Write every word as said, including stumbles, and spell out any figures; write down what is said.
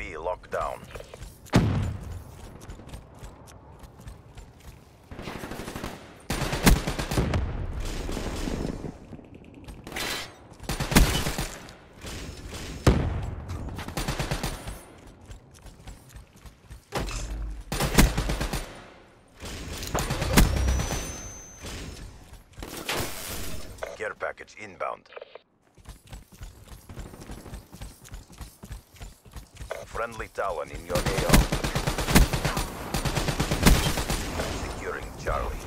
B locked down. Care package inbound. Friendly Talon in your A O. Securing Charlie.